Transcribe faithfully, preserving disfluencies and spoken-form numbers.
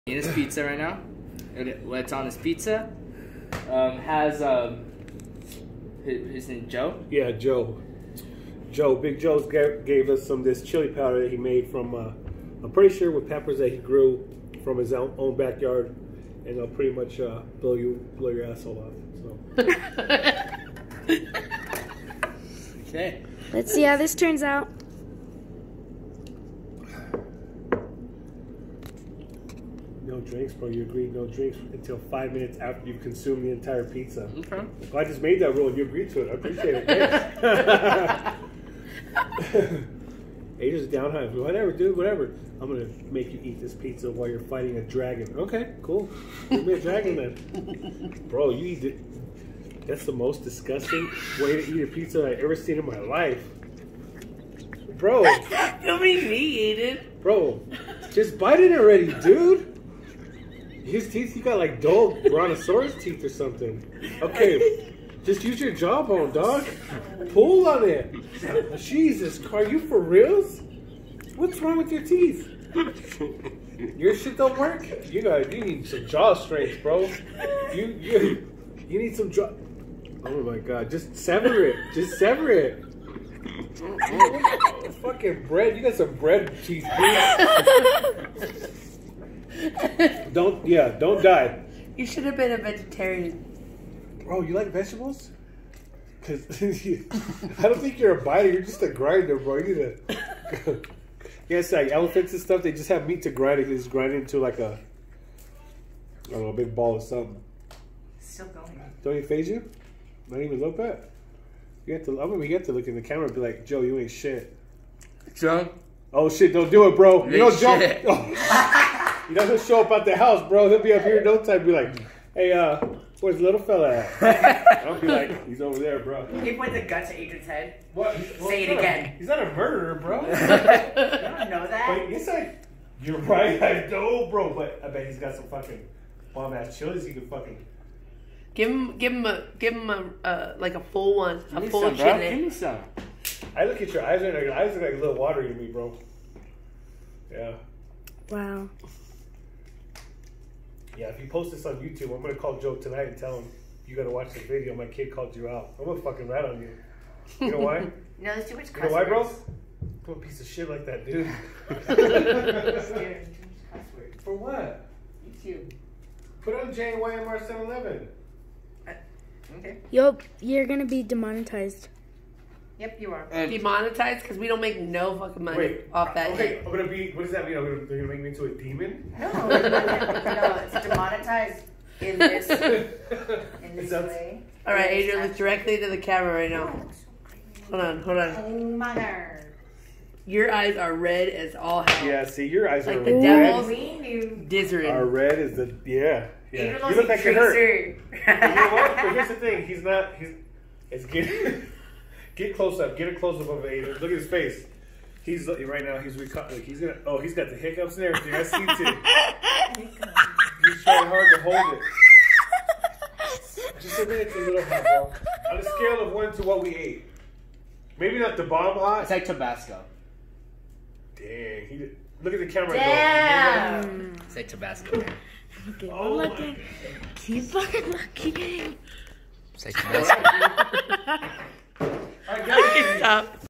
His pizza right now. What's on his pizza? Um, has um, his, his name Joe. Yeah, Joe. Joe, Big Joe's gave, gave us some of this chili powder that he made from. Uh, I'm pretty sure with peppers that he grew from his own, own backyard, and they'll pretty much uh, blow you blow your asshole off. So. Okay. Let's see how this turns out. No drinks, bro. You agreed no drinks until five minutes after you've consumed the entire pizza. Okay. Well, I just made that rule and you agreed to it. I appreciate it. Asia's down high. Whatever, dude, whatever. I'm going to make you eat this pizza while you're fighting a dragon. Okay, cool. Give me a dragon then. Bro, you eat it. That's the most disgusting way to eat a pizza I've ever seen in my life. Bro. Don't make me eat it. Bro, just bite it already, dude. His teeth, you got like dull brontosaurus teeth or something. Okay, just use your jawbone, dog. Pull on it. Jesus, are you for reals? What's wrong with your teeth? Your shit don't work? You got, you need some jaw strength, bro. You, you, you need some jaw. Oh my god, just sever it. Just sever it. Fucking bread. You got some bread teeth, dude. Don't, yeah, don't die. You should have been a vegetarian. Bro, you like vegetables? Because I don't think you're a biter, you're just a grinder, bro. You need to. Yes, like elephants and stuff, they just have meat to grind it. They just grind it into like a, I don't know, a big ball or something. Still going. Don't you phase you? Not even look at? You have to, I'm gonna get to look in the camera and be like, Joe, you ain't shit. Joe? Oh shit, don't do it, bro. You You know, ain't Joe. shit. Oh. You know, he'll show up at the house, bro. He'll be up here in no time, be like, hey, uh, where's the little fella at? I'll be like, he's over there, bro. He points a gun to Adrian's head. What? Well, Say it he's not again. A, he's not a murderer, bro. You don't know that? But it's like, you're right, I know, bro. But I bet he's got some fucking bomb ass chilies he can fucking. Give him, give him a, give him a, uh, like a full one, Give a me full some, bro. chili. Give me some. I look at your eyes, and your eyes look like a little watery to me, bro. Yeah. Wow. Yeah, if you post this on YouTube, I'm gonna call Joe tonight and tell him you gotta watch the video. My kid called you out. I'm gonna fucking rat on you. You know why? No, there's too much You cuss know why, bro? words. I'm a piece of shit like that, dude. Dude, too much cuss words. For what? YouTube. Put on J Y M R seven eleven. Okay. Yo, you're gonna be demonetized. Yep, you are. And- Demonetized because we don't make no fucking money Wait, off that. okay, hit. I'm gonna be. What does that mean? I'm gonna, they're gonna make me into a demon? No, no, it's demonetized in this in this That's- way. All right, It's Adrian, look directly to the camera right now. Hold on, hold on. actually- Oh, mother. Your eyes are red as all hell. Yeah. See, your eyes Like are the red. devil's- We knew. Dizzering. Are red as the yeah. Yeah. Adrian You looks look like like you're hurt. Tracer. But you know what? But here's the thing. He's not. He's. It's get. Get close up. Get a close up of Adrian. Look at his face. He's right now. He's reco- like he's gonna. Oh, he's got the hiccups and everything. I see too. He's trying hard to hold it. Just a minute, a little hot, bro. On a scale of one to what we ate, maybe not the bomb hot. It's like Tabasco. Dang. He did. Look at the camera. Damn. And It's like Tabasco. Okay, go. one Oh my looking. God. Keep on looking. It's like Tabasco. All right, guys. Stop.